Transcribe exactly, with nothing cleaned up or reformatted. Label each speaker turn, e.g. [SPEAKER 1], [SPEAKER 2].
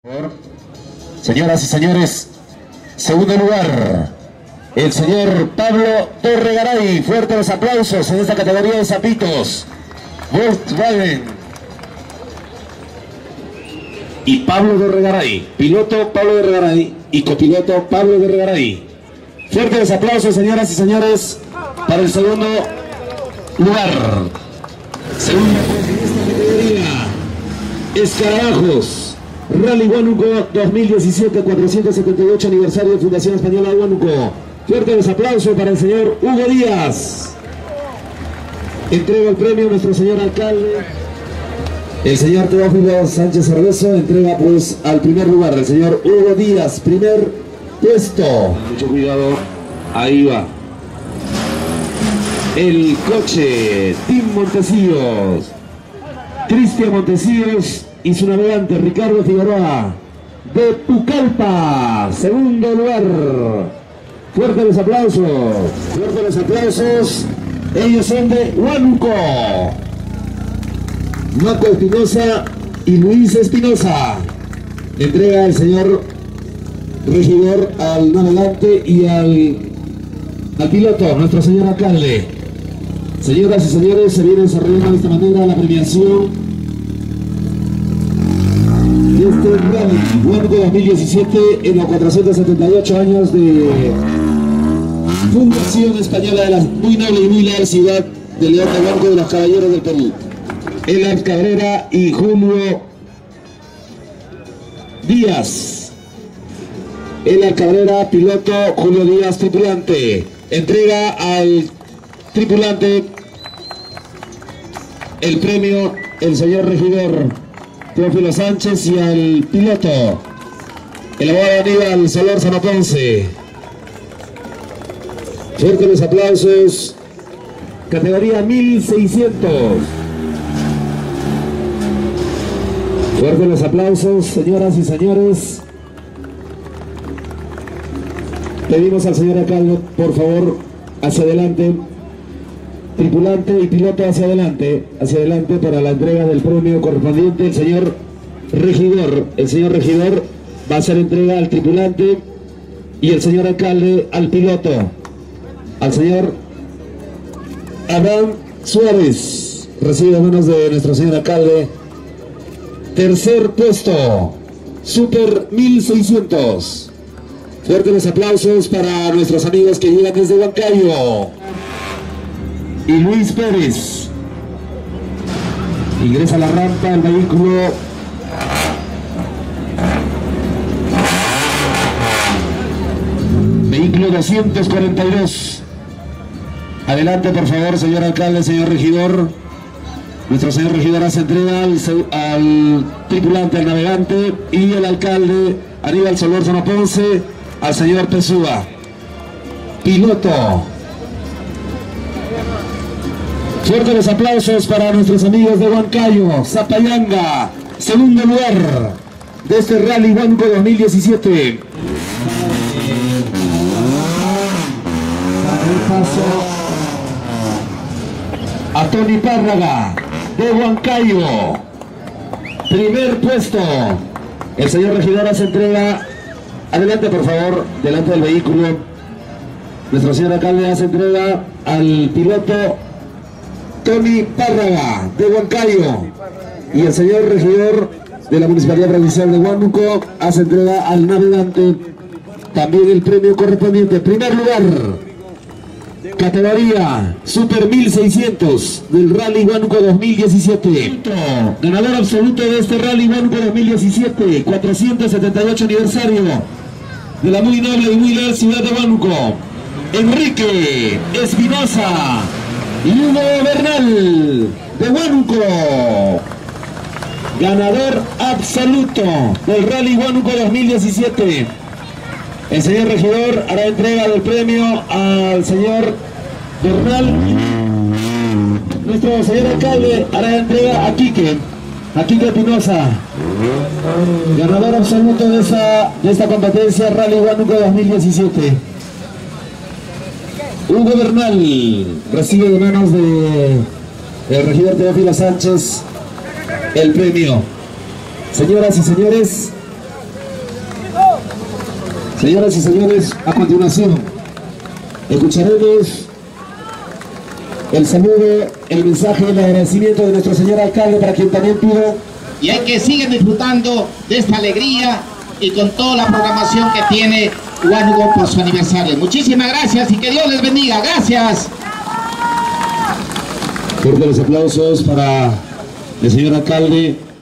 [SPEAKER 1] Señoras y señores, segundo lugar, el señor Pablo Dorregaray. Fuertes los aplausos en esta categoría de zapitos. Volkswagen. Y Pablo Dorregaray, piloto Pablo Dorregaray y copiloto Pablo Dorregaray. Fuertes los aplausos, señoras y señores, para el segundo lugar. Segunda en esta categoría, Escarabajos. Rally Huánuco dos mil diecisiete, cuatrocientos setenta y ocho aniversario de Fundación Española de Huánuco. Fuerte los aplausos para el señor Hugo Díaz. Entrega el premio a nuestro señor alcalde. El señor Teófilo Sánchez Cervezo entrega pues al primer lugar, el señor Hugo Díaz, primer puesto. Mucho cuidado, ahí va. El coche, Team Montecillos. Cristian Montecillos y su navegante Ricardo Figueroa de Pucallpa, segundo lugar. Fuertes los aplausos, fuertes los aplausos. Ellos son de Huánuco. Marco Espinosa y Luis Espinosa. Entrega el señor regidor al navegante y al, al piloto, nuestro señor alcalde. Señoras y señores, se viene desarrollando de esta manera la premiación este Rally Huánuco dos mil diecisiete en los cuatrocientos setenta y ocho años de Fundación Española de la muy noble y muy leal ciudad de León de Huánuco de los Caballeros del Perú. Elar Cabrera y Julio Díaz. Elar Cabrera, piloto, Julio Díaz, tripulante. Entrega al tripulante el premio el señor regidor Teófilo Sánchez y al piloto el abogado Aníbal Solórzano Ponce. Fuertes los aplausos. Categoría mil seiscientos. Fuertes los aplausos, señoras y señores. Pedimos al señor alcalde, por favor, hacia adelante. Tripulante y piloto hacia adelante, hacia adelante para la entrega del premio correspondiente. El señor regidor, el señor regidor va a hacer entrega al tripulante y el señor alcalde al piloto, al señor Abraham Suárez. Recibe a manos de nuestro señor alcalde. Tercer puesto, Super mil seiscientos. Fuertes los aplausos para nuestros amigos que llegan desde Huancayo. Y Luis Pérez ingresa a la rampa el vehículo vehículo doscientos cuarenta y dos. Adelante por favor, señor alcalde, señor regidor. Nuestro señor regidor hace entrega al, al tripulante, al navegante y el alcalde Aníbal Solórzano Ponce al señor Pesúa, piloto. Fuertes los aplausos para nuestros amigos de Huancayo, Zapayanga, segundo lugar de este Rally Huánuco dos mil diecisiete. Para el paso a Tony Párraga de Huancayo, primer puesto. El señor regidor hace entrega. Adelante por favor, delante del vehículo. Nuestro señor alcalde hace entrega al piloto Tony Párraga de Huancayo y el señor regidor de la Municipalidad Provincial de Huánuco hace entrega al navegante también el premio correspondiente. Primer lugar, categoría Super mil seiscientos del Rally Huánuco dos mil diecisiete. Ganador absoluto de este Rally Huánuco dos mil diecisiete, cuatrocientos setenta y ocho aniversario de la muy noble y muy leal ciudad de Huánuco. Enrique Espinosa y Hugo Bernal de Huánuco, ganador absoluto del Rally Huánuco dos mil diecisiete. El señor regidor hará entrega del premio al señor Bernal. Nuestro señor alcalde hará entrega a Quique, a Quique Espinosa, ganador absoluto de, esa, de esta competencia Rally Huánuco dos mil diecisiete. Hugo Bernal recibe de manos de el regidor Teófilo Sánchez el premio. Señoras y señores, Señoras y señores, a continuación escucharemos el saludo, el mensaje, el agradecimiento de nuestro señor alcalde, para quien también pido.
[SPEAKER 2] Y hay que seguir disfrutando de esta alegría y con toda la programación que tiene Huánuco por su aniversario. Muchísimas gracias y que Dios les bendiga. Gracias.
[SPEAKER 1] Fuertes los aplausos para el señor alcalde.